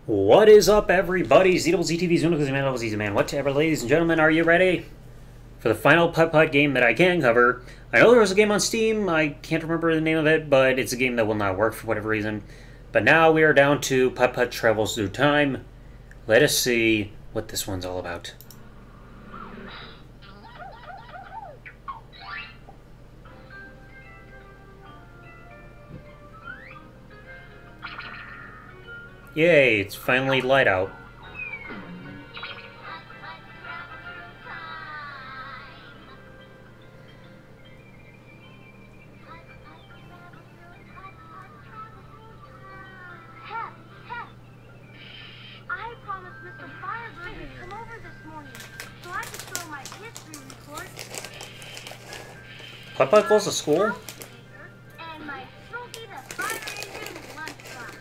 What is up, everybody? ZTV's Man. Whatever, ladies and gentlemen, are you ready for the final Putt-Putt game that I can cover? I know there was a game on Steam. I can't remember the name of it, but it's a game that will not work for whatever reason. But now we are down to Putt-Putt Travels Through Time. Let us see what this one's all about. Yay, it's finally light out. I promised Mr. Firebird would come over this morning, so I could show my history report. Putt-Putt goes to school? And my Smokey the Fire Engine lunchbox.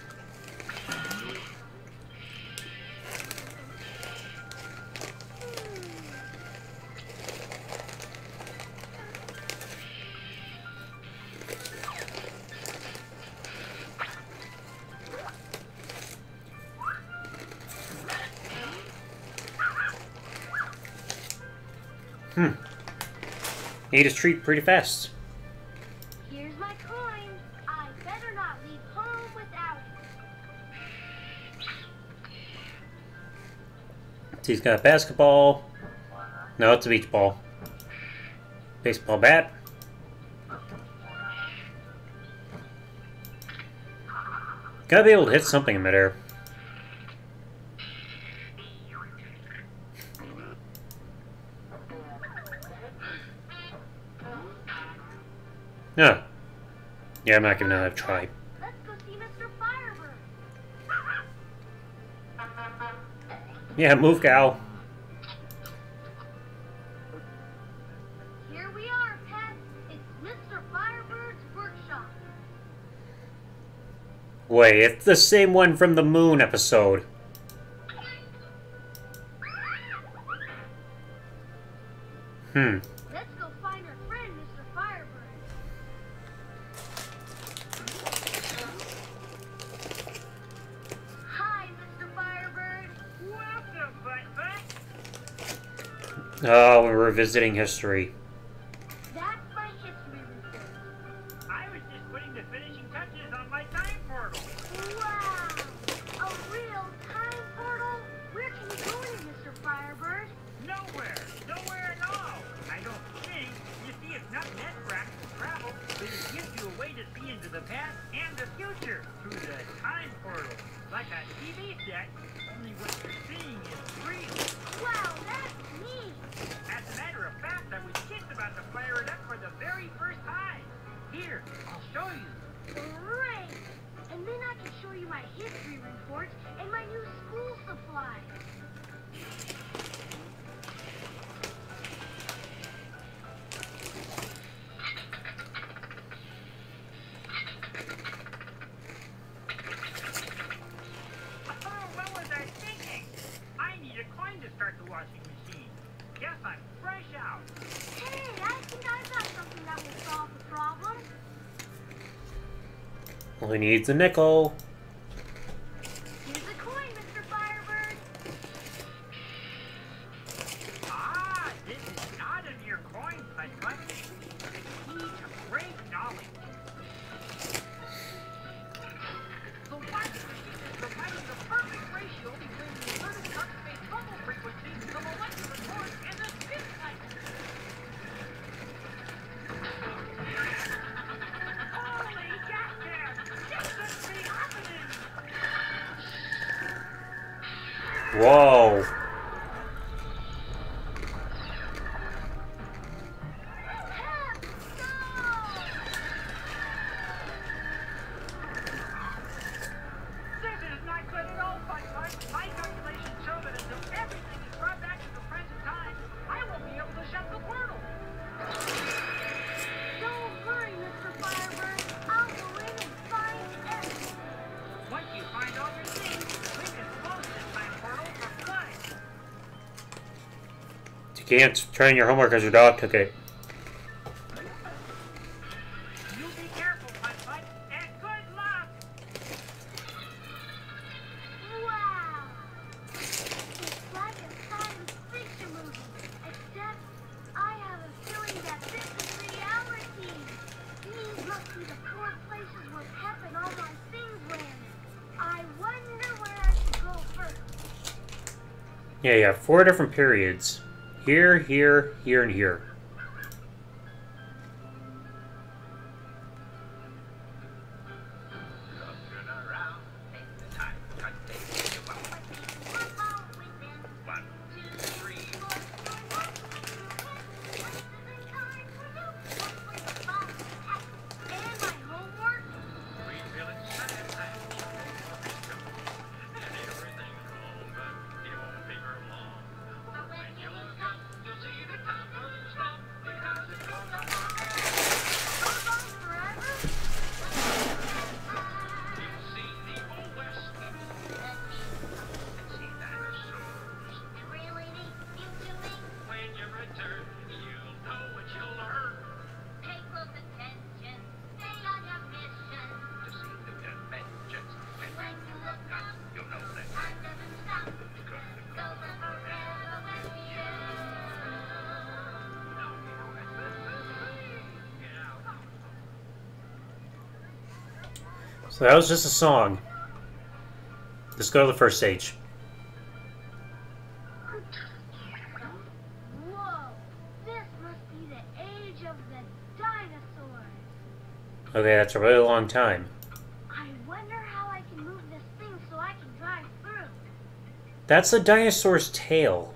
Ate his treat pretty fast. Here's my coin. I better not leave home without it. He's got a basketball. No, it's a beach ball. Baseball bat. Gotta be able to hit something in midair. No. Yeah, I'm not giving that a try. Let's go see Mr. Firebird. Yeah, move, gal. Here we are, Pet. It's Mr. Firebird's workshop. Wait, it's the same one from the Moon episode. Let's go find our friend, Mr. Firebird. Hi, Mr. Firebird. Welcome, Putt-Putt. Oh, we're revisiting history. That's my history report. I was just putting the finishing touches on my time portal. Wow! A real time portal? Where can we go in, Mr. Firebird? Nowhere. Nowhere at all. I don't think. You see, it's not meant for actual travel, but it gives you a way to see into the past and the future through the time portal. Like a TV set, only what you're seeing is real. Wow, that's neat! As a matter of fact, I was just about to fire it up for the very first time. Here, I'll show you. Great! And then I can show you my history report and my new school supplies. Oh, what was I thinking? I need a coin to start the washing machine. Guess I'm fresh out. Hey, I think I've got something that will solve the problem. All he needs a nickel. Here's a coin, Mr. Firebird. Ah, this is not a mere coin, Putt-Putt. It's the key to great knowledge. The washing machine is providing the perfect ratio between the inverted subspace bubble frequency, the molecular torque, and the spin cycle. Holy jackass! This shouldn't be happening! Whoa. Pep, go! This is not good at all, Putt-Putt. My calculations show that until everything is brought back to the present time, I won't be able to shut the portal. Don't worry, Mr. Firebird. I'll go in and find everything. Once you find all your things, we can close this time portal for good. You can't turn in your homework because your dog took it. You be careful, Putt-Putt, and good luck. Wow! Yeah, you have 4 different periods. Here, here, here, and here. So that was just a song. Let's go to the first stage. Whoa! This must be the age of the dinosaurs. Okay, that's a really long time. I wonder how I can move this thing so I can drive through. That's a dinosaur's tail.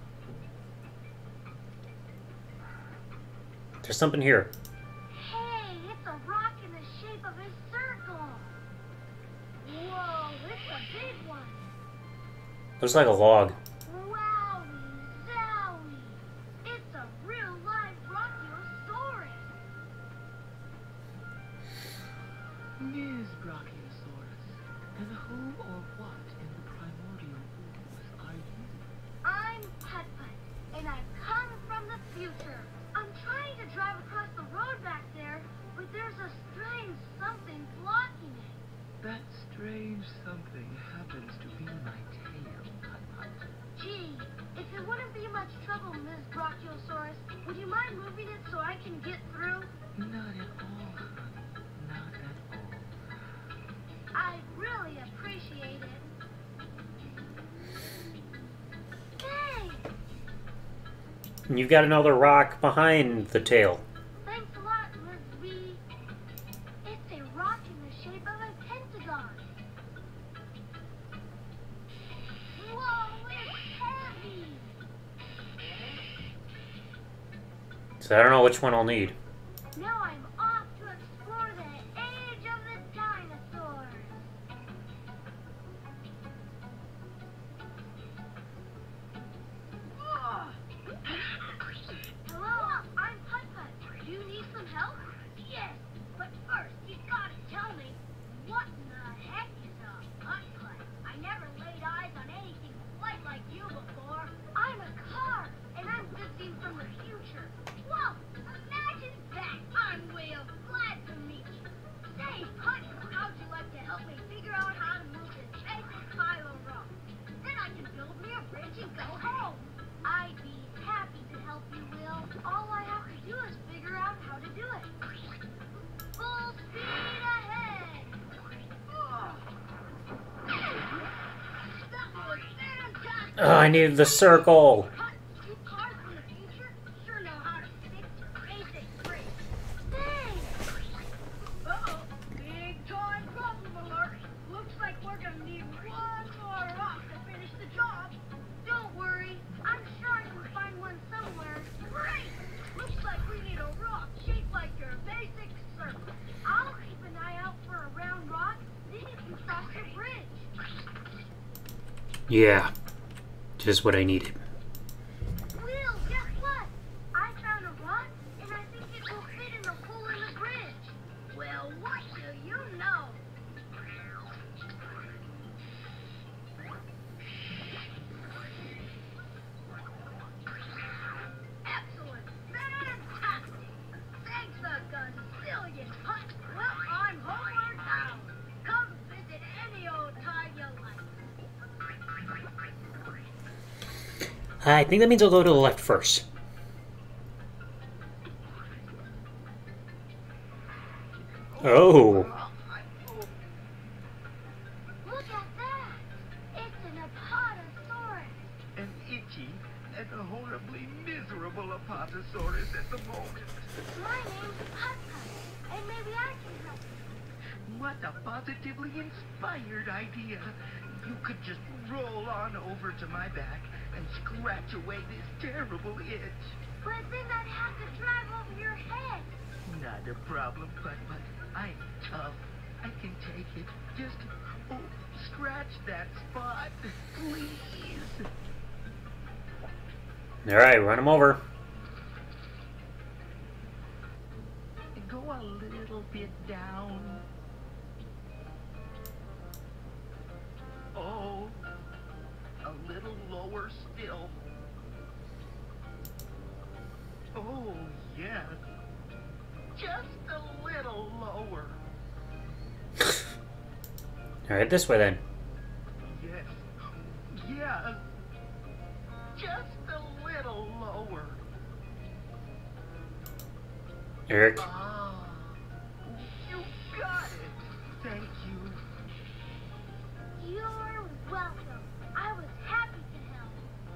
There's something here. Hey, it's a rock in the shape of a circle. Whoa, it's a big one. Looks like a log. Wowie zowie! It's a real live Brachiosaurus. Ms. Brachiosaurus, and who or what in the primordial ooze are you? I'm Putt-Putt, and I've come from the future. I'm trying to drive across the road back there, but there's a strange something blocking it. That strange something happens to be my tail, Putt-Putt. Gee, if it wouldn't be much trouble, Ms. Brachiosaurus, would you mind moving it so I can get through? Not at all, honey. Not at all. I'd really appreciate it. Hey! And you've got another rock behind the tail. Thanks a lot, Ms. B. It's a rock in the shape of a pentagon. Whoa, it's heavy! So I don't know which one I'll need. Now I'm off to explore the age of the dinosaurs. Hello, I'm Putt-Putt. Do you need some help? Yes, but first you gotta tell me, what in the heck is a Putt-Putt? I never laid eyes on anything quite like you before. I'm a car, and I'm visiting from the future. Whoa, imagine that! I'm Will. Glad to meet you. Say, Putt-Putt, how'd you like to help me figure out how to move this giant pile of rocks? Then I can build me a bridge and go home. I'd be happy to help you, Will. All I have to do is figure out how to do it. Full speed ahead! That was fantastic! I needed the circle. You cars from the future sure know how to fix basic brakes. Thanks! Uh-oh, big time problem alert. Looks like we're gonna need one more rock to finish the job. Don't worry, I'm sure I can find one somewhere. Great! Looks like we need a rock shaped like your basic circle. I'll keep an eye out for a round rock, then you can cross the bridge. Yeah, just what I needed. Will, guess what? I found a rock, and I think it will fit in the hole in the bridge. Well, what do you know? Excellent! Fantastic! Thanks a gazillion, Putt. Well, I'm homeward bound. Come visit any old time you like. I think that means I'll go to the left first. Oh, Look at that! It's an Apatosaurus. And terrible Apatosaurus at the moment. My name's Putt-Putt, and maybe I can help you. What a positively inspired idea. You could just roll on over to my back and scratch away this terrible itch. But then I'd have to drive over your head. Not a problem, Putt-Putt. I'm tough. I can take it. Just, scratch that spot, please. Alright, run him over. Go a little bit down. Oh, a little lower still. Oh, yes. Just a little lower. Alright, this way then. Yes. Yes. Just a little lower. Eric. Ah, you got it. Thank you. You're welcome. I was happy to help.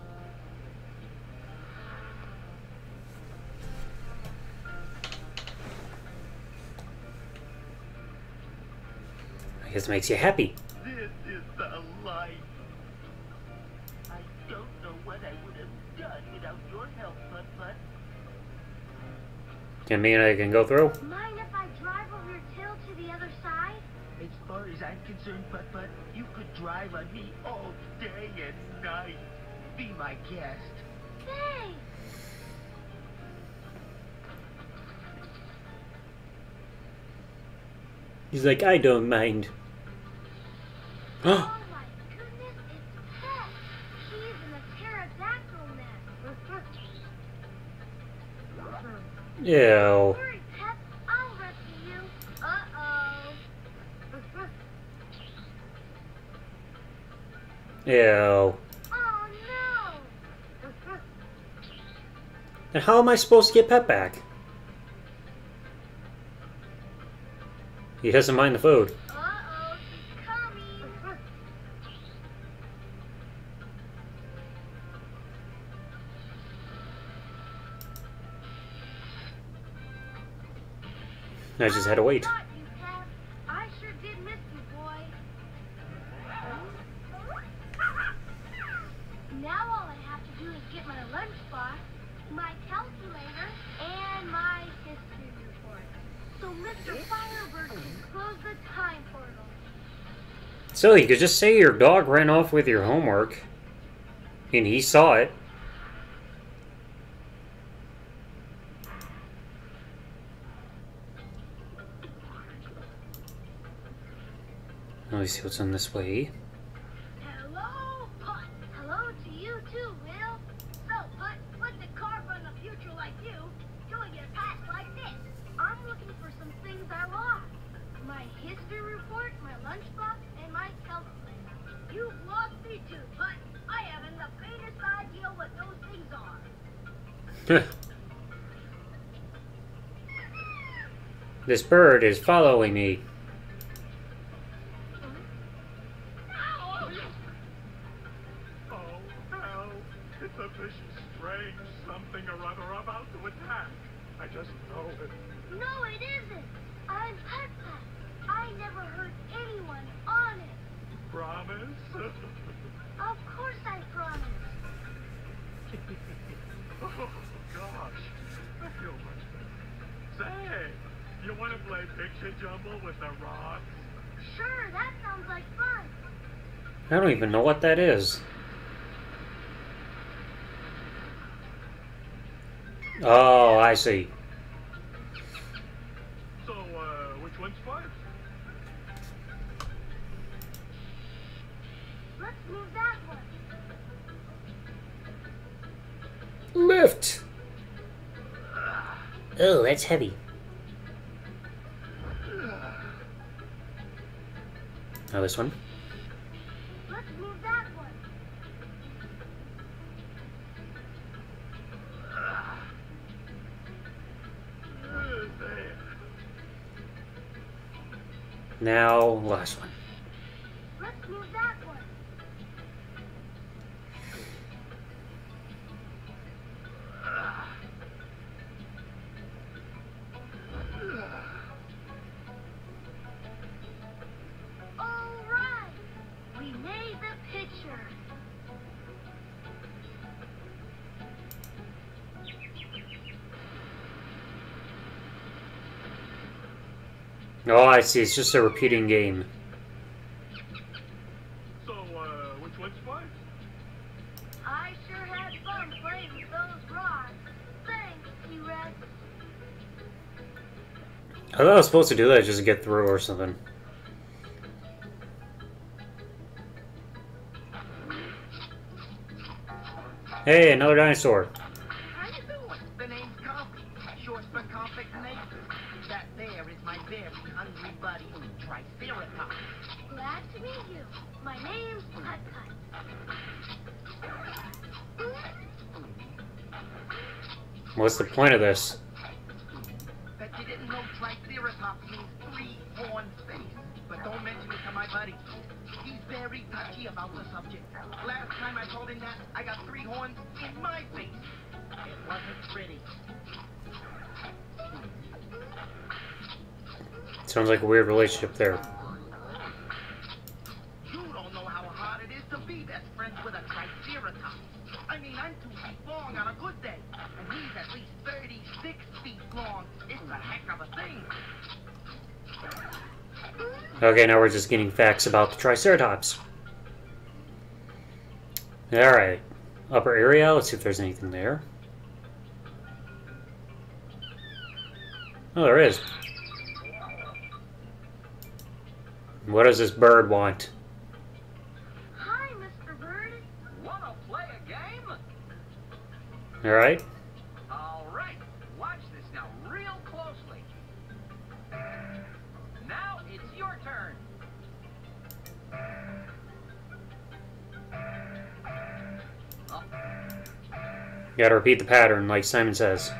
I guess it makes you happy. This is the life. I don't know what I would have done without your help, Putt-Putt. Can mean I can go through? Mind if I drive over your tail to the other side? As far as I'm concerned, Putt-Putt, you could drive on me all day and night. Be my guest. Thanks. He's like, I don't mind. Oh my goodness, it's Pet. She's in a pterodactyl nest. Ew. Hurry, Pet. I'll rescue you. Uh-oh. Ew. Oh no. And how am I supposed to get Pet back? He doesn't mind the food. Uh-oh, she's coming. I just had to wait. Got you, Pet. I sure did miss you, boy. Now all I have to do is get my lunchbox, my calculator, and my history report. So Mr. Firebird can close the time portal. So you could just say your dog ran off with your homework. And he saw it. Let me see what's on this way. Hello, Putt. Hello to you too, Will. So, Putt, what's a car from the future like you doing in a past like this? I'm looking for some things I lost. My history report, my lunchbox, and my calculator. You've lost me too, Putt. I haven't the faintest idea what those things are. This bird is following me. Oh, no. It's a vicious, strange something or other about to attack. I just know it. No, it isn't. I'm Putt-Putt. I never hurt anyone, honest. Promise? Of course I promise. Oh, gosh. I feel much better. Say, you want to play picture jumble with the rocks? Sure, that sounds like fun. I don't even know what that is. Oh, I see. So, which one's first? Let's move that one. Lift! Oh, that's heavy. Now this one. Let's move that one. There. Now, last one. Let's move that one. Oh, I see. It's just a repeating game. So, which one's fun? I sure had fun playing with those rods. Thanks, T-Rex. I thought I was supposed to do that just to get through or something. Hey, another dinosaur. How you doing? The name's Coffee. Short for Complex Nation. That there is my very hungry buddy, Triceratops. Glad to meet you. My name's Put Put. What's the point of this? Bet you didn't know Triceratops means three-horned face. But don't mention it to my buddy. He's very touchy about the subject. Last time I told him that, I got 3 horns in my face. It wasn't pretty. Sounds like a weird relationship there. You don't know how hard it is to be best friends with a Triceratops. I mean, I'm 2 feet long on a good day, and he's at least 36 feet long. It's a heck of a thing. Okay, now we're just getting facts about the Triceratops. Alright. Upper area, let's see if there's anything there. Oh, there is. What does this bird want? Hi, Mr. Bird. Wanna play a game? Alright. Alright, watch this now real closely. Now it's your turn. Oh, Gotta repeat the pattern, like Simon says.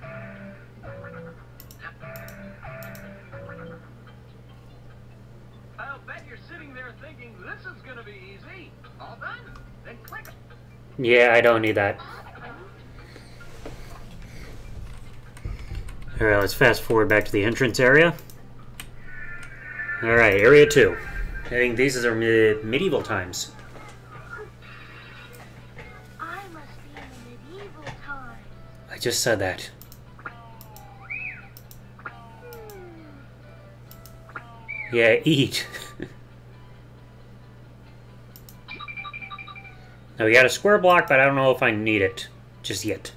I'll bet you're sitting there thinking this is gonna be easy. All done? Then click it. Yeah, I don't need that. Alright, let's fast forward back to the entrance area. Alright, area 2. I think these are medieval times. I must be in the medieval times. I just said that. Yeah, eat. Now we got a square block, but I don't know if I need it just yet.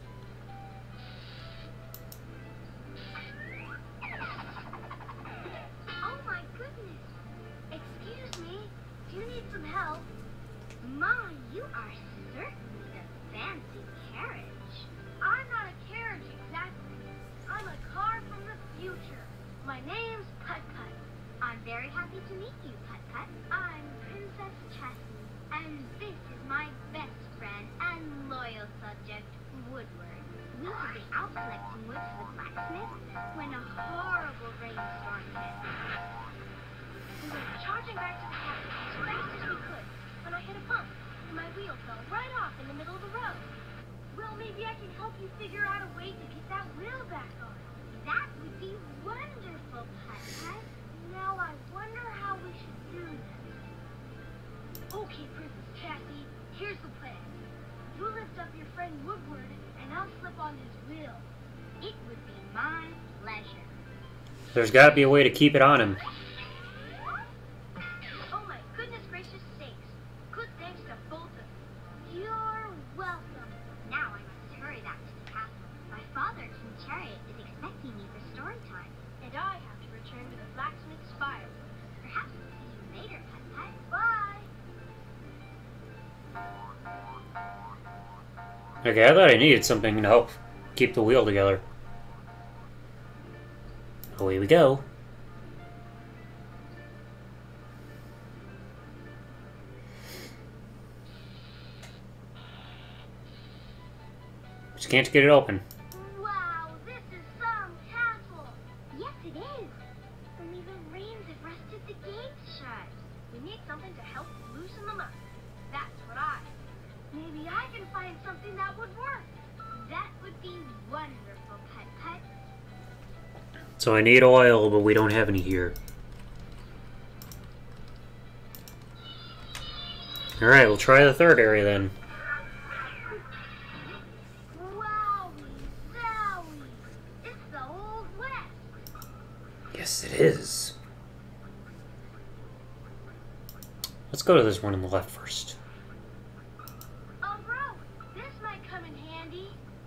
Oh my goodness. Excuse me. Do you need some help? My, you are certainly a fancy carriage. I'm not a carriage exactly. I'm a car from the future. My name's Put Put. I'm very happy to meet you, Put Put. I'm Princess Chessie, and this is my best friend and loyal subject, Woodward. We were out collecting wood for the blacksmith when a horrible rainstorm hit. We were charging back to the castle as fast as we could when I hit a bump and my wheel fell right off in the middle of the road. Well, maybe I can help you figure out a way to get that wheel back on. That would be wonderful, Put Put. Now I wonder how we should do this. Okay, Princess Cassie, here's the plan. You lift up your friend Woodward, and I'll slip on his wheel. It would be my pleasure. There's gotta be a way to keep it on him. Oh my goodness gracious sakes. Good thanks to both of you. You're welcome. Now I must hurry back to the castle. My father, King Chariot, is expecting me for story time. And I have to return to the blacksmith's fire. Perhaps we'll see you later, Put Put. Bye! Okay, I thought I needed something to help keep the wheel together. Away we go. Just can't get it open. Wow, this is some castle. Yes, it is. Only the rains have rusted the gates shut. We need something to help loosen them up. That's what I. Maybe I can find something that would work. That would be wonderful, Put Put. So I need oil, but we don't have any here. Alright, we'll try the third area then. Wowie, zowie. It's the Old West. Yes, it is. go to this one on the left first. Oh, bro, this might come in handy.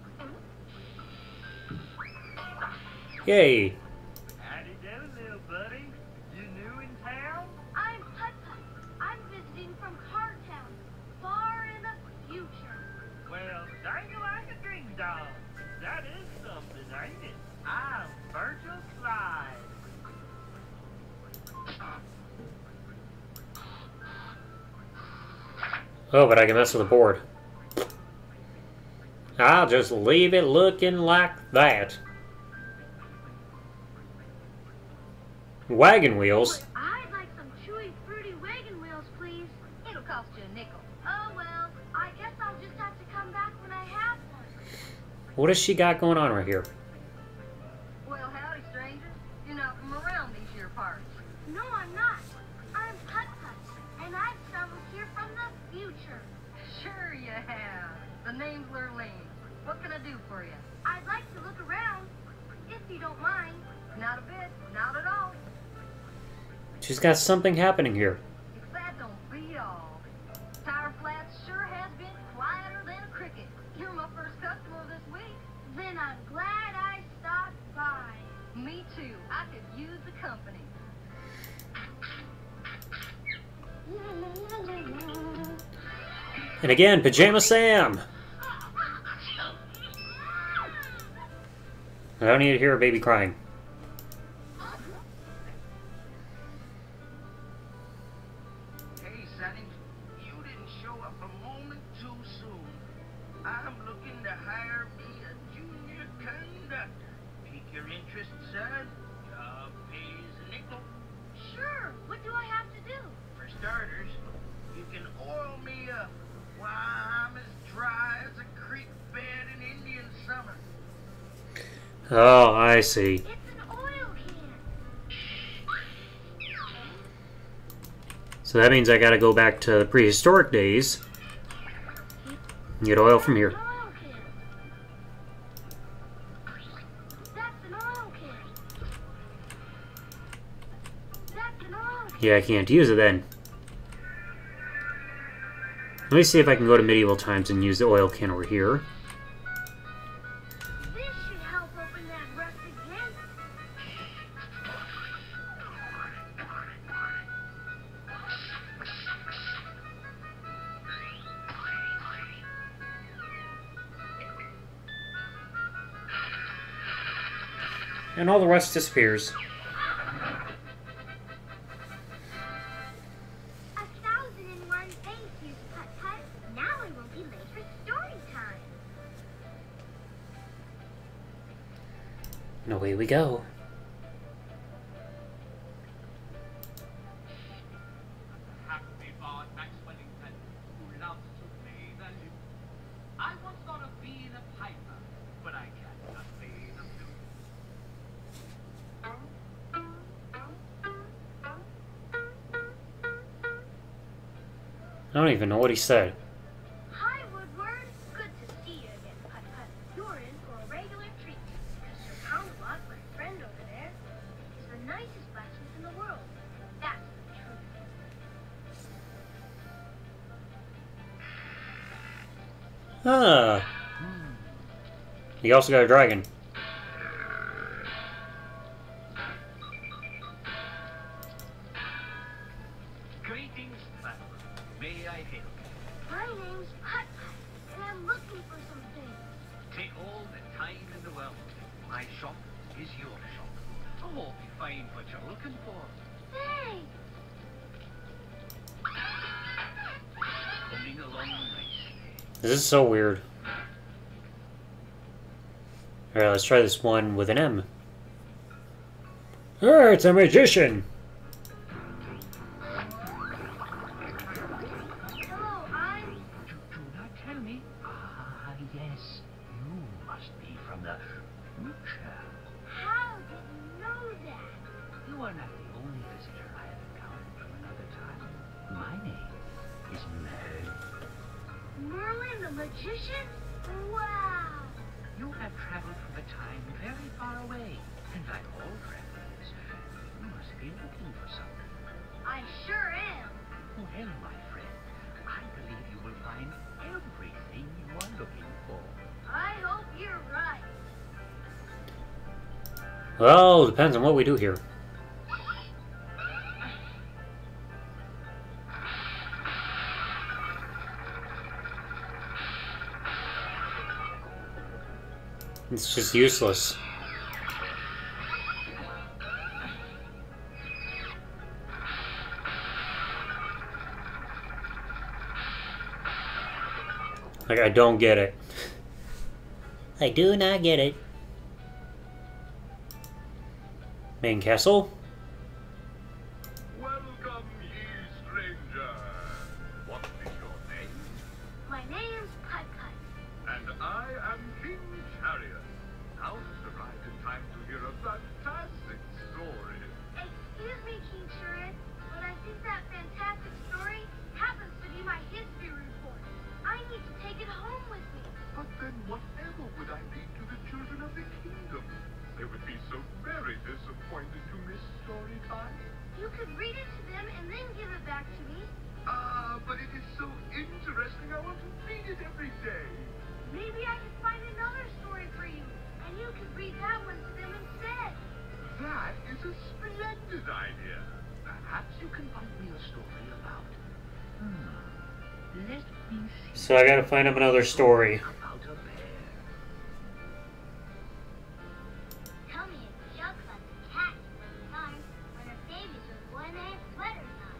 Yay! Howdy do, little buddy. You new in town? I'm Put-Put. I'm visiting from Cardtown, far in the future. Well, dang you like a ding dong. That is something, ain't it? I'm Virgil Clyde. Oh, but I can mess with the board. I'll just leave it looking like that. Wagon wheels? I'd like some chewy, fruity wagon wheels, please. It'll cost you a nickel. Oh, well, I guess I'll just have to come back when I have one. What has she got going on right here? Well, howdy, strangers. You're not from around these here parts. No, I'm not. I'm Put-Put, and I've traveled here from the future. Sure you have. The name's Lurleen. What can I do for you? I'd like to look around, if you don't mind. Not a bit. Not at all. She's got something happening here. If that don't beat all. Tire Flats sure has been quieter than a cricket. You're my first customer this week. Then I'm glad I stopped by. Me too. I could use the company. And again, Pajama Sam! I don't need to hear a baby crying. Hey, Sonny, you didn't show up a moment too soon. I'm looking to hire me a junior conductor. Pique your interest, son? Job pays a nickel. Sure, what do I have to do? For starters, you can oil me up. Why, I'm as dry as a creek bed in Indian summer. Oh, I see. It's an oil can. So that means I gotta go back to the prehistoric days and get oil from here. An oil can. That's an oil can. That's an oil can. Yeah, I can't use it then. Let me see if I can go to medieval times and use the oil can over here. This should help open that rusted can. And all the rust disappears. 1,001 thank yous, Put-Put. Now I won't be late for story time. And away we go. Happy Bard Max Wellington, who loves to play the lute. I once thought of being a piper, but I cannot play the flute. I don't even know what he said. Hi, Woodward. Good to see you again, Put-Put. You're in for a regular treat. Because Sir Poundlot, my friend over there, is the nicest blacksmith in the world. That's the truth. Ah. He also got a dragon. Greetings, Pat. May I help? My name's Put-Put, and I'm looking for some things. Take all the time in the world. My shop is your shop. I hope you find what you're looking for. Thanks. Coming along nicely. This is so weird. Alright, let's try this one with an M. Oh, it's a magician! Hello, I'm... Do not tell me. Ah, yes. You must be from the future. How did you know that? You are not the only visitor I have encountered from another time. My name is Merlin. Merlin the magician? Wow. You have traveled from a time very far away, and like all travelers, you must be looking for something. I sure am. Well, my friend, I believe you will find everything you are looking for. I hope you're right. Well, depends on what we do here. It's just useless. Like, I don't get it. I do not get it. Main castle? Welcome, ye stranger. What is your name? My name's Pipe. And I am King Chariot. Now arrived in time to hear a fantastic story. Excuse me, King Shurin, but I think that fantastic story happens to be my history report. I need to take it home with me. But then whatever would I leave to the children of the kingdom? They would be so very disappointed to miss story time. You could read it to them and then give it back to me. But it is so interesting. I want to read it every day. Maybe I could find another story for you, and you could read that one to them instead. That is a splendid idea. Perhaps you can find me a story about. Let me see. So I gotta find him another story. About a bear. Tell me a joke about the cat from the time when her babies were born they had sweaters on.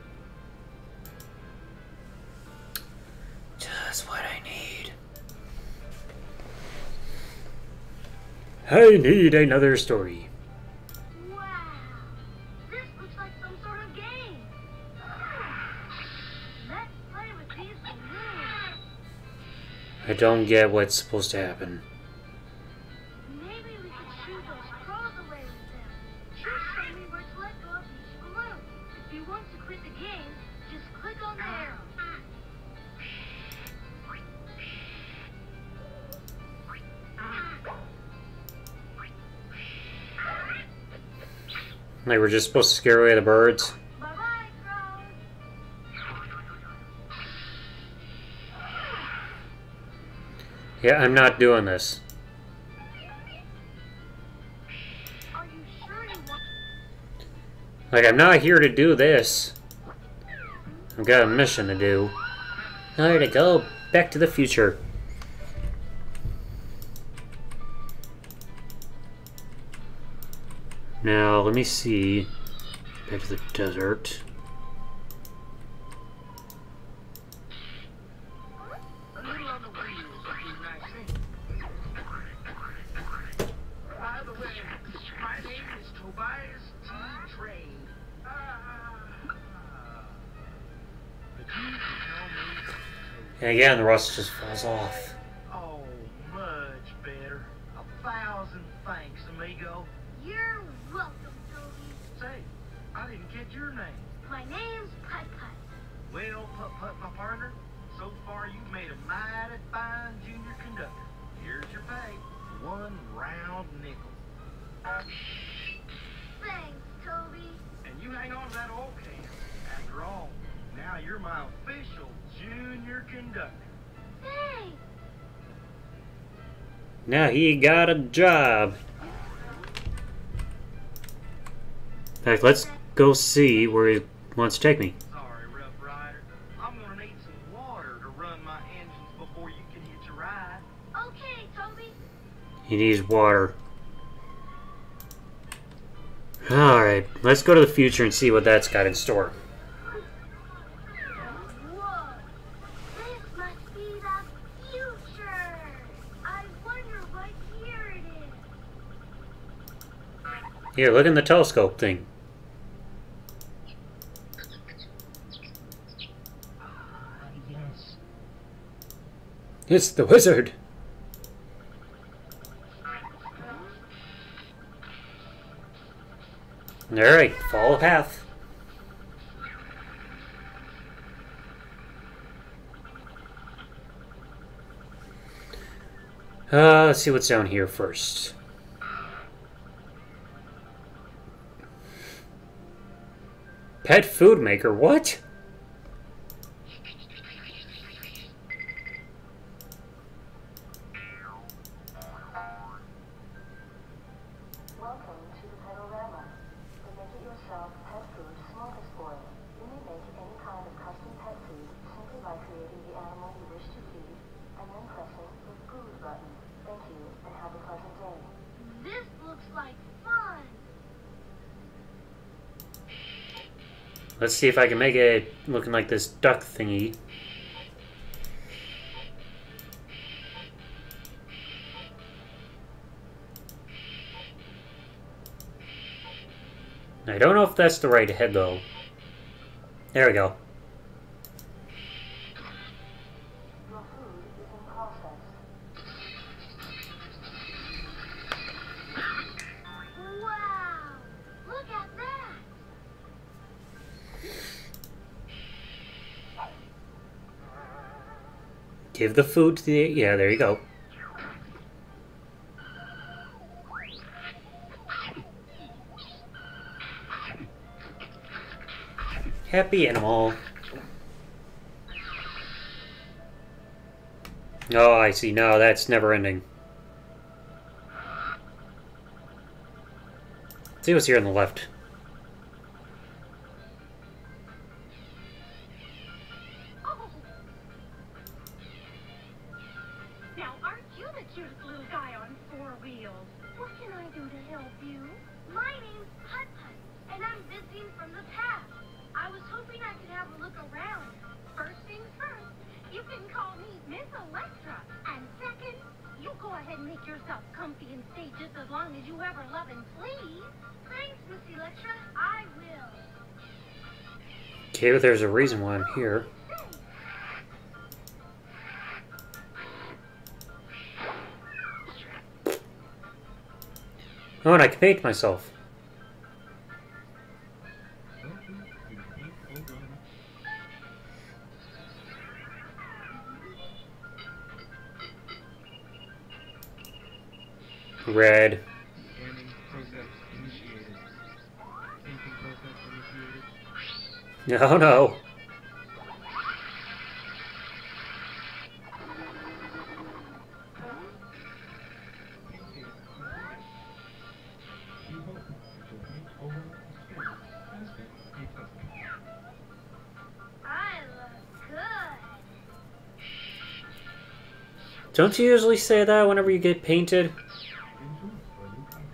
Just what I need. I need another story. Wow! This looks like some sort of game. Let's play with these balloons. I don't get what's supposed to happen. Maybe we could shoot those crows away with them. Just show me where to let go of each balloon. If you want to quit the game, just click on the arrow. Like we're just supposed to scare away the birds. Bye-bye, crows. Yeah, I'm not doing this. Are you sure you want... Like, I'm not here to do this. I've got a mission to do. Alright, to go back to the future. Now, let me see. Back to the desert. A little on the wheels would be nice, eh? By the way, my name is Tobias T. Trade. But you can call me And again, the rust just falls off. Oh, much better. 1,000 thanks, amigo. You're welcome, Toby. Say, I didn't catch your name. My name's Pipe. Well, Putt-Putt, my partner, so far you've made a mighty fine junior conductor. Here's your pay. 1 round nickel. Thanks, Toby. And you hang on to that oil can. After all, now you're my official junior conductor. Thanks. Now he got a job. In fact, let's go see where he wants to take me. Sorry, Rough Rider. I'm gonna need some water to run my engines before you can hitch a ride. Okay, Toby. He needs water. Alright, let's go to the future and see what that's got in store. Whoa. This must be the future. I wonder what year it is. Here, look in the telescope thing. Yes. It's the wizard. Alright, follow the path. Let's see what's down here first. Pet food maker, what? to feed, and then pressing the food button. Thank you, and have a pleasant day. This looks like fun. Let's see if I can make it looking like this duck thingy. I don't know if that's the right head, though. There we go. Your food is in process. Wow! Look at that! Give the food to the... Yeah, there you go. Happy animal. Oh, I see. No, that's never ending. See what's here on the left. Oh! Now, aren't you the cutest little guy on 4 wheels? What can I do to help you? My name's Put Put, and I'm visiting from the past. I was hoping I could have a look around. First things first, you can call me Miss Electra. And second, you go ahead and make yourself comfy and stay just as long as you ever love and please. Thanks, Miss Electra. I will. Okay, but there's a reason why I'm here. Oh, and I can paint myself. Red. Scanning process initiated. Painting process initiated. No, no. Painting complete. You hope your paint overall experience has been a pleasant one. I look good. Don't you usually say that whenever you get painted? Enjoy your new paint.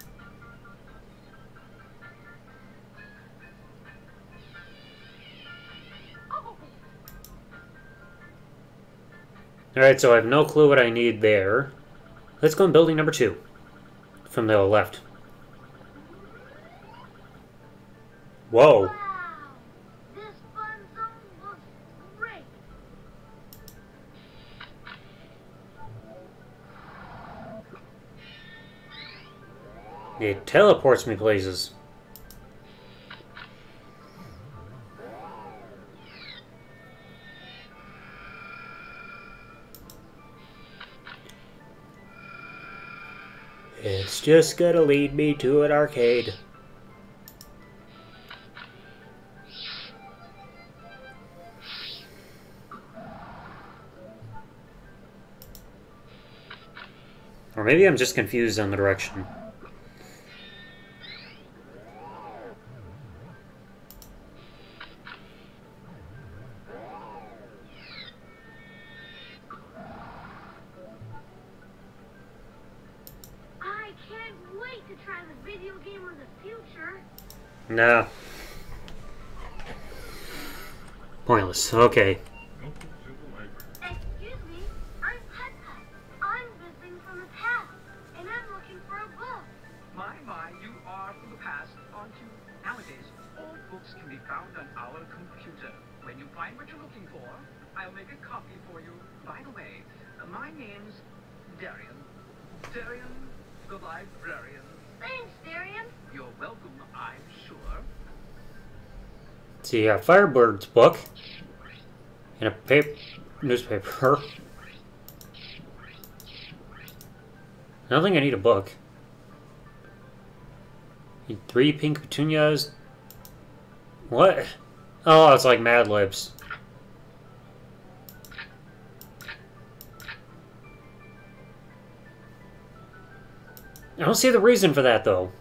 Oh, Alright, so I have no clue what I need there. Let's go in building number 2. From the left. Whoa. wow! This fun zone looks great. It teleports me places. It's just gonna lead me to an arcade. Or maybe I'm just confused on the direction. I can't wait to try the video game of the future. Nah. Pointless. Okay. Local Civil Library. Excuse me, I'm Put Put. I'm visiting from the past, and I'm looking for a book. My, you are from the past, aren't you? Nowadays, all books can be found on our computer. When you find what you're looking for, I'll make a copy for you. By the way, my name's Darian. Darian, the librarian. Thanks, Darian. You're welcome, I'm sure. See, Firebird's book. And a newspaper. I don't think I need a book. Need 3 pink petunias. What? Oh, it's like Mad Libs. I don't see the reason for that, though.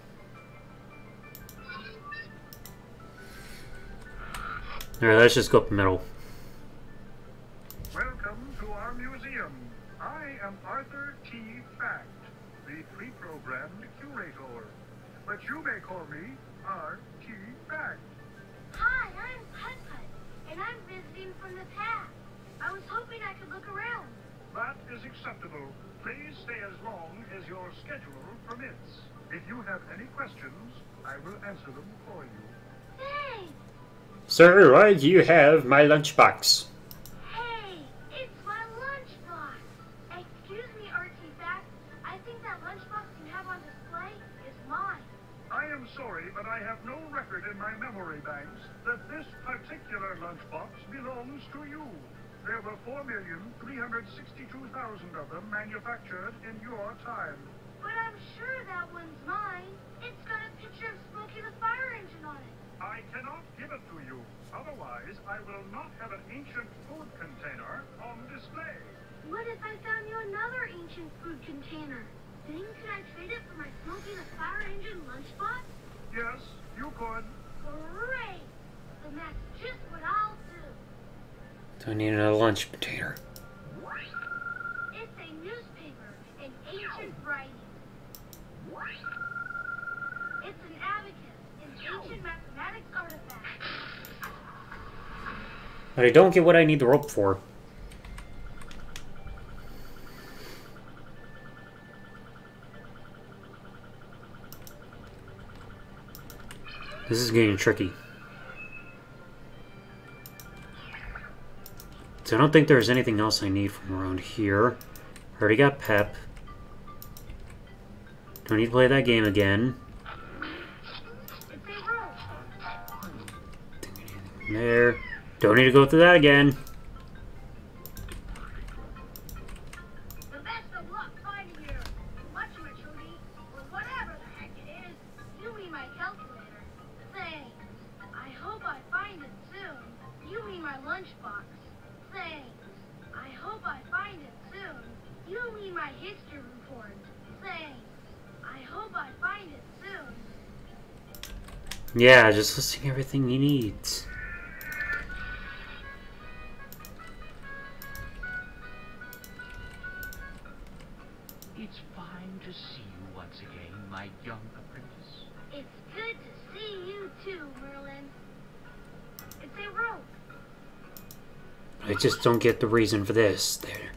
Alright, let's just go up the middle. Welcome to our museum. I am Arthur T. Fact, the pre-programmed curator. But you may call me R.T. Fact. Hi, I'm Put-Put, and I'm visiting from the past. I was hoping I could look around. That is acceptable. Please stay as long as your schedule permits. If you have any questions, I will answer them for you. Thanks. Sir, why do you have my lunchbox? Hey, it's my lunchbox. Excuse me, Artifact. I think that lunchbox you have on display is mine. I am sorry, but I have no record in my memory banks that this particular lunchbox belongs to you. There were 4,362,000 of them manufactured in your time. But I'm sure that one's mine. It's got a picture of Smokey the Fire Engine on it. I cannot give it to you. Otherwise, I will not have an ancient food container on display. What if I found you another ancient food container? Then could I trade it for my Smokey the Fire Engine lunchbox? Yes, you could. Great! Then that's just what I'll do. Do I need another lunch container? It's a newspaper in ancient writing. It's an abacus in ancient mathematics artifact. But I don't get what I need the rope for. This is getting tricky. So I don't think there's anything else I need from around here. Already got Pep. Don't need to play that game again. There. Don't need to go through that again. The best of luck finding your whatchamacallit, or whatever the heck it is. You mean my calculator. Thanks. I hope I find it soon. You mean my lunchbox. Thanks. I hope I find it soon. You mean my history report. Thanks. I hope I find it soon. Yeah, just listing everything he needs. It's fine to see you once again, my young apprentice. It's good to see you too, Merlin. It's a rope. I just don't get the reason for this. There.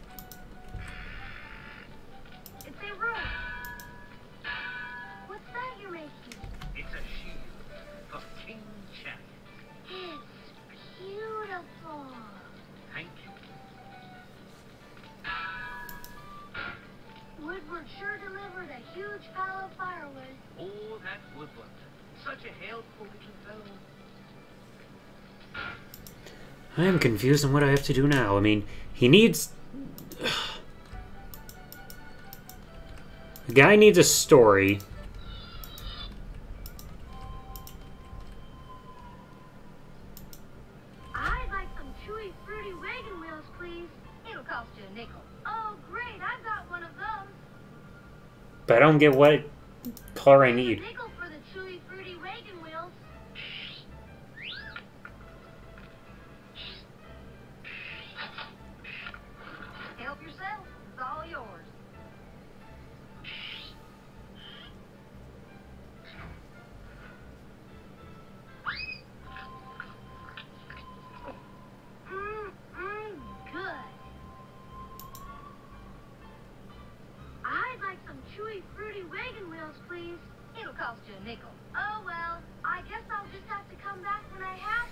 It's a rope. What's that you're making? It's a shield for King Chariot. It's beautiful. Thank you. Woodward sure delivered a huge pile of firewood. Oh, that Woodward. Such a helpful little fellow. I am confused on what I have to do now. I mean, he needs... The guy needs a story. I'd like some chewy, fruity wagon wheels, please. It'll cost you a nickel. Oh, great. I've got one of those. But I don't get what color I need. A nickel for the chewy, fruity wagon wheels. Help yourself. It's all yours. Good. I'd like some chewy, fruity wagon wheels, please. It'll cost you a nickel. Oh, well, I guess I'll just have to come back when I have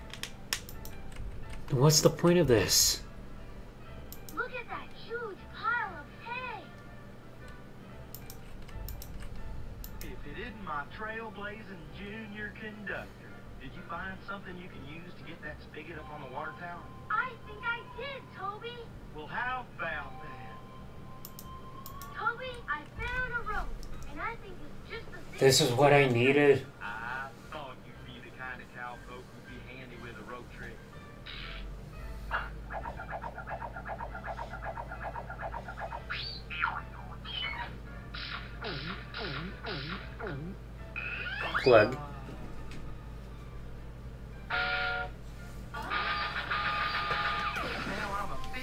one. What's the point of this? Look at that huge pile of hay. If it isn't my trailblazing junior conductor, did you find something you can use to get that spigot up on the water tower? I think I did, Toby. Well, how about that? Toby, I found a rope, and I think it's just the thing. This is what I needed. I thought you'd be the kind of cowpoke who'd be handy with a rope trick. Plug. Now I'm a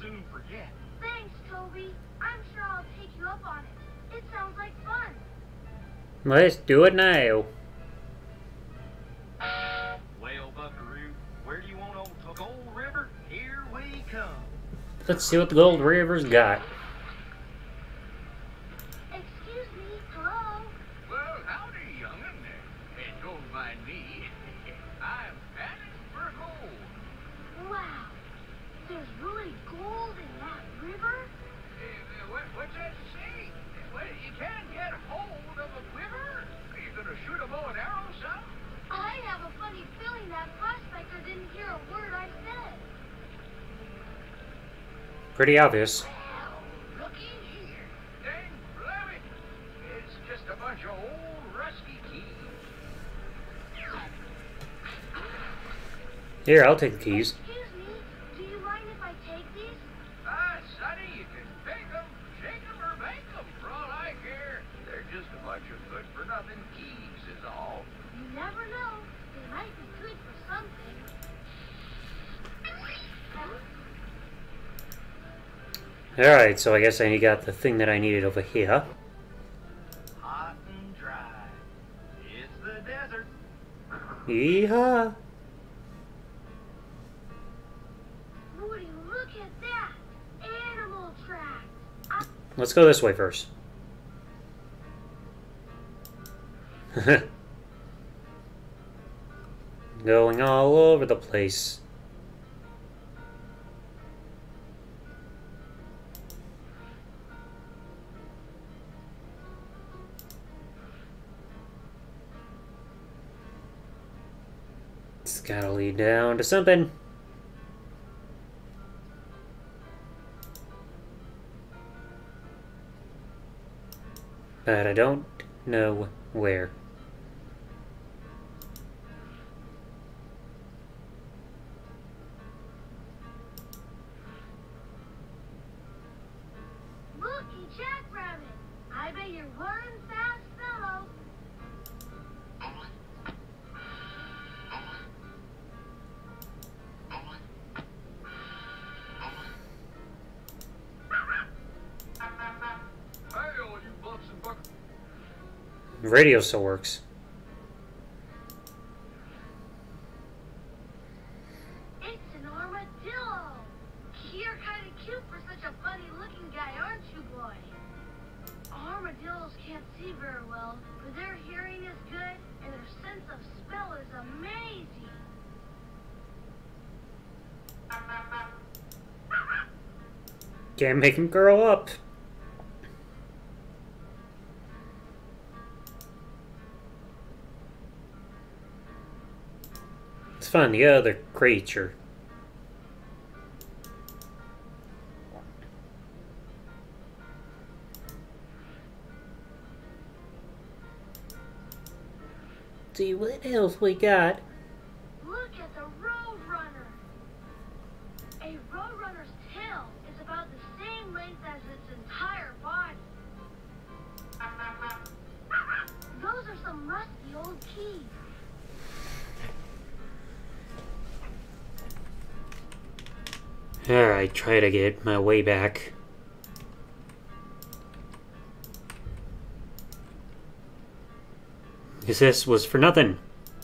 soon forget. Thanks, Toby. I'm sure I'll take you up on it. It sounds like fun. Let's do it now. Well, Buckaroo, where do you want to Gold River? Here we come. Let's see what the Gold River's got. Excuse me, hello? Well, howdy, young'un. It goes by me. I'm panning for gold. Wow. There's really gold in that river? What's that to say? Well, you can't get hold of a quiver? Are you gonna shoot a bow and arrow, son? I have a funny feeling that prospector didn't hear a word I said. Pretty obvious. Well, looky here. Dang blimey. It's just a bunch of old rusty keys. Here, I'll take the keys. Excuse me, do you mind if I take these? Sonny, you can take 'em, shake 'em, or bake 'em, for all I care. They're just a bunch of good-for-nothing keys, is all. You never know. They might be good for something. Alright, so I guess I got the thing that I needed over here. Hot and dry. It's the desert. Yeehaw! Woody, look at that! Animal tracks! Let's go this way first. Going all over the place. It's gotta lead down to something. But I don't know where. Looky, Jackrabbit! I bet you're one fast fellow. Hey, all you bucks and buck. Radio still works. It's an armadillo! You're kind of cute for such a funny-looking guy, aren't you, boy? Armadillos can't see very well, but their hearing is good, and their sense of smell is amazing. Can't make him grow up. Let's find the other creature. See what else we got. Look at the Roadrunner. A Roadrunner's tail is about the same length as its entire body. Those are some rusty old keys. Alright, try to get my way back. Because this was for nothing.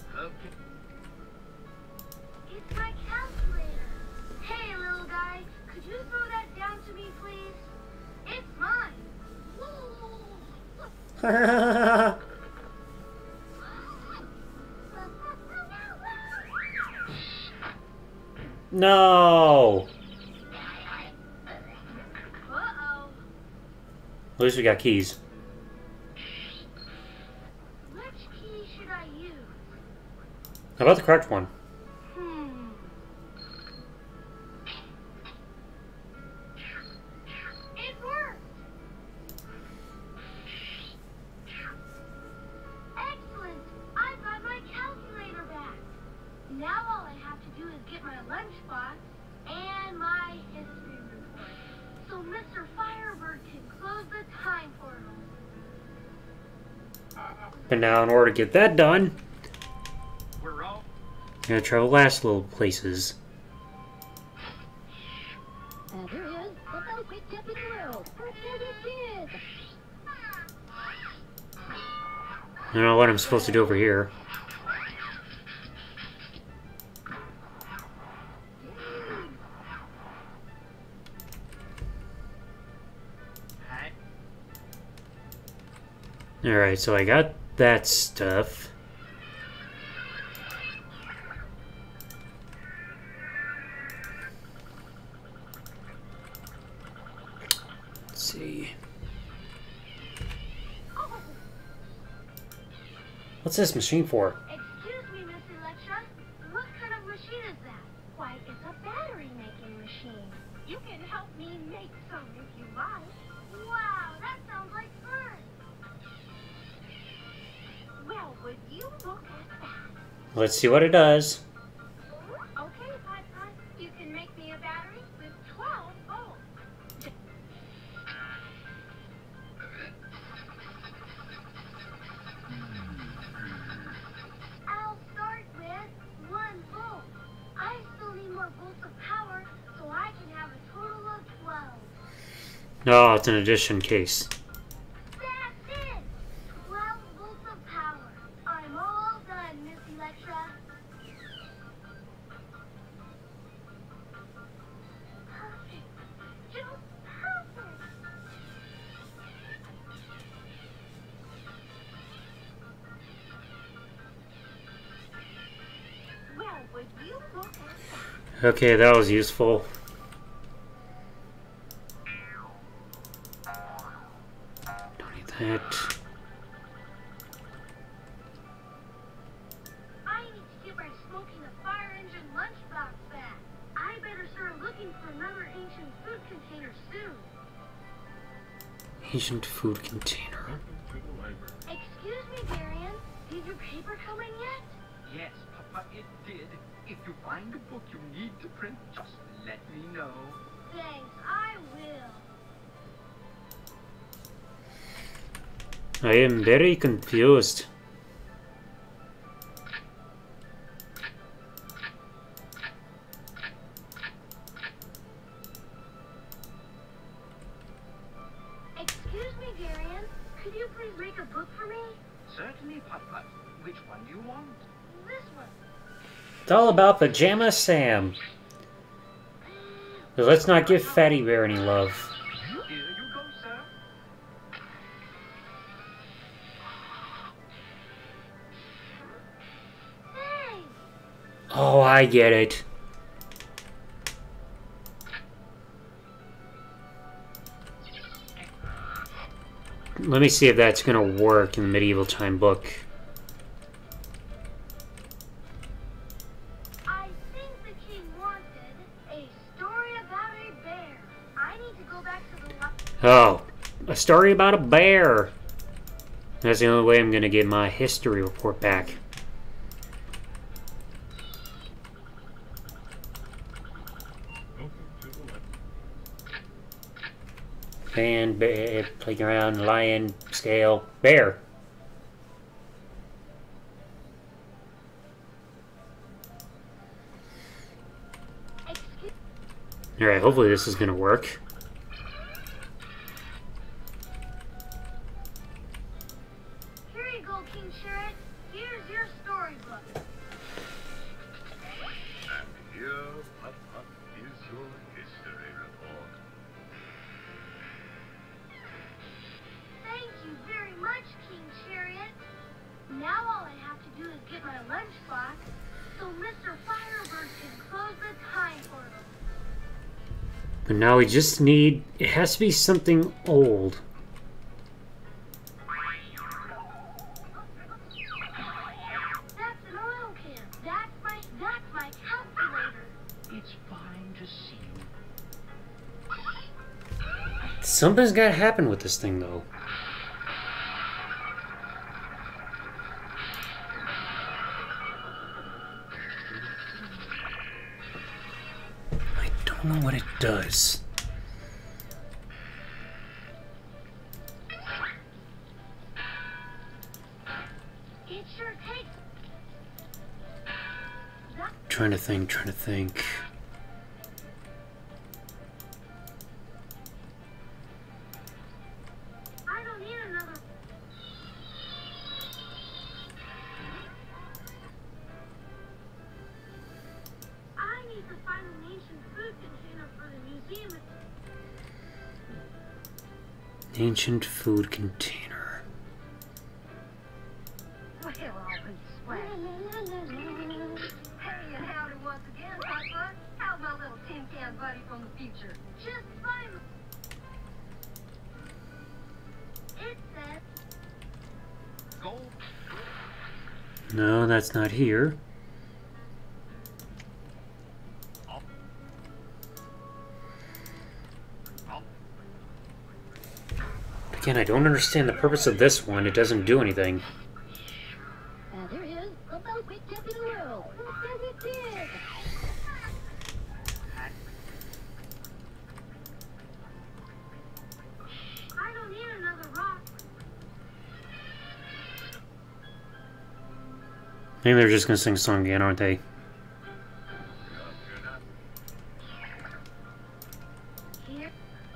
It's my calculator. Hey, little guy, could you throw that down to me, please? It's mine. No! Uh-oh. At least we got keys. Which key should I use? How about the correct one? It worked! Excellent! I've got my calculator back. Now all I have to do is get my lunchbox and my history report, so Mr. Firebird can close the time portal. But now, in order to get that done, We're off. I'm gonna travel last little places. Here we don't know what I'm supposed to do over here. Alright, so I got that stuff. Let's see. What's this machine for? Excuse me, Miss Electra. What kind of machine is that? Why, it's a battery-making machine. You can help me make some if you like. Wow, that sounds like fun. Well, would you look at that? Let's see what it does. Okay, Piper, you can make me a battery with 12 volts. I'll start with 1 volt. I still need more volts of power, so I can have a total of 12. Oh, it's an addition case. That's it! 12 volts of power. I'm all done, Miss Electra. Perfect. Just perfect. Well, would you look at that? Okay, that was useful. Don't need that. I need to get my smoking a fire engine lunchbox back. I better start looking for another ancient food container soon. Ancient food container. Welcome to the library. Excuse me, Darian. Did your paper come in yet? Yes, Papa, it did. If you find a book you need to print, just let me know. Thanks, I will. I am very confused. Excuse me, Darian. Could you please make a book for me? Certainly, Papa. Which one do you want? This one. It's all about Pajama Sam. But let's not give Fatty Bear any love. Here you go, sir. Hey! Oh, I get it. Let me see if that's gonna work in the medieval time book. I think the king wanted a story about a bear. I need to go back to the Oh, a story about a bear. That's the only way I'm gonna get my history report back. Welcome to the library. Fan, bear, playground, lion, scale, bear. Excuse Alright, hopefully this is gonna work. Here you go, King Sherrod. Here's your storybook. And here, Papa, is your history report. Thank you very much, King Chariot. Now all I have to do is get my lunchbox so Mr. Firebird can close the time portal. But now we just need... It has to be something old. That's an oil can. That's my calculator. It's fine to see you. Something's gotta happen with this thing, though. I don't know what it does. It sure takes. That, Trying to think. I don't need another. Ancient food container. Well, I'll be sweating. Hey, and howdy once again, Papa. How's my little tin can buddy from the future? Just fine. It says... Gold. No, that's not here. Again, I don't understand the purpose of this one. It doesn't do anything. There he is, the most quick tip in the world. Who says it did? I don't need another rock. I think they're just gonna sing a song again, aren't they? Here.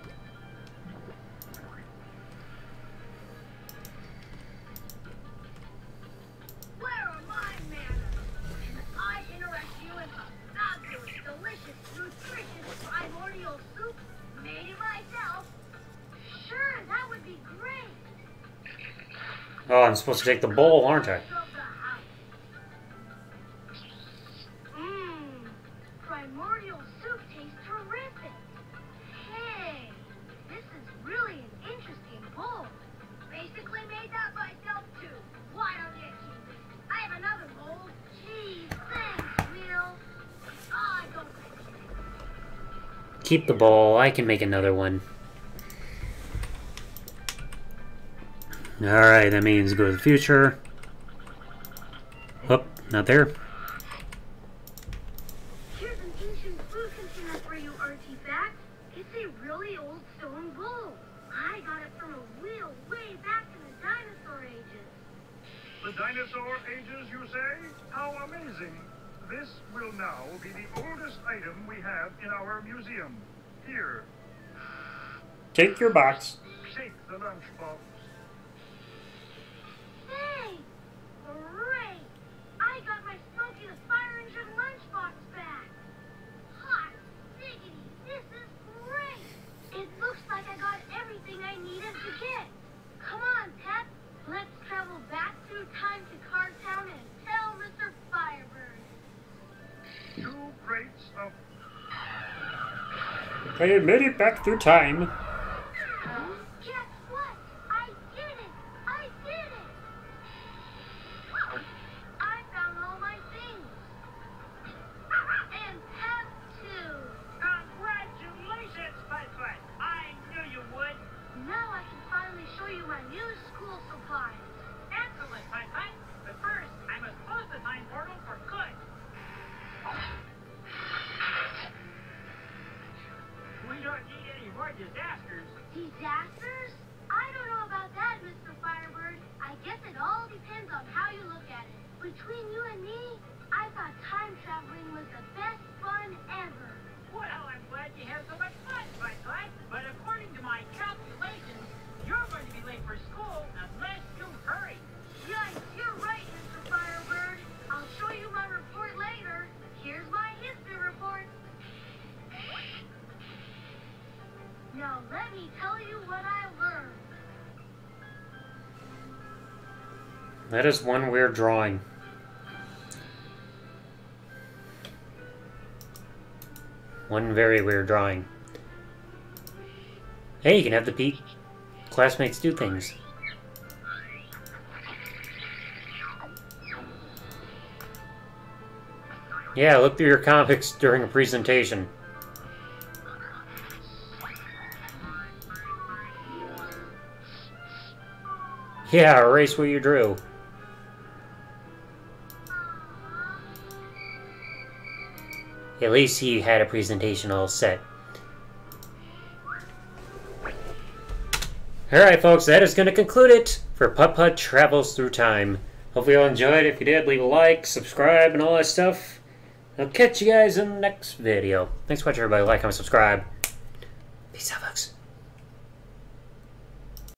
Where are my manners? I interest you in a fabulous, delicious, nutritious primordial soup made it myself. Sure, that would be great. Oh, I'm supposed to take the bowl, aren't I? Mmm, primordial soup tastes terrific. Hey, this is really an interesting bowl. Basically made that myself too. Why don't you keep it? I have another bowl. Gee, thanks, Will. I don't think you. Keep the bowl. I can make another one. Alright, that means go to the future. Oh, not there. Here's an ancient food container for you, Artifact. It's a really old stone bowl. I got it from a wheel way back in the dinosaur ages. The dinosaur ages, you say? How amazing. This will now be the oldest item we have in our museum. Here, Take your box. take the lunchbox. Hey! Great! I got my Smokey the Fire Engine lunchbox back! Hot diggity! This is great! It looks like I got everything I needed to get. Come on, Pep. Let's travel back through time to Cardtown and tell Mr. Firebird. 2 crates of I made it back through time. Guess what? I did it! I did it! I found all my things. And Pep too. Congratulations, Pudpud. I knew you would. Now I can finally show you my new school supplies. Excellent, Pudpud. But first, I must close the time portal for good. We don't need any more disasters. Disasters? I don't know about that, Mr. Firebird. I guess it all depends on how you look at it. Between you and me, I thought time traveling was the best fun ever. Well, I'm glad you had so much fun, Pudpud. But according to my calculations, you're going to be late for school unless you hurry. Yikes, you're right, Mr. Firebird. I'll show you my report later. Here's my history report. Now let me tell you what I learned. That is one weird drawing. One very weird drawing. Hey, you can have the classmates do things. Yeah, look through your comics during a presentation. Yeah, erase what you drew. At least he had a presentation all set. Alright folks, that is going to conclude it for Pudpud Travels Through Time. Hopefully you all enjoyed. If you did, leave a like, subscribe, and all that stuff. I'll catch you guys in the next video. Thanks for watching everybody. Like, comment, subscribe. Peace out folks.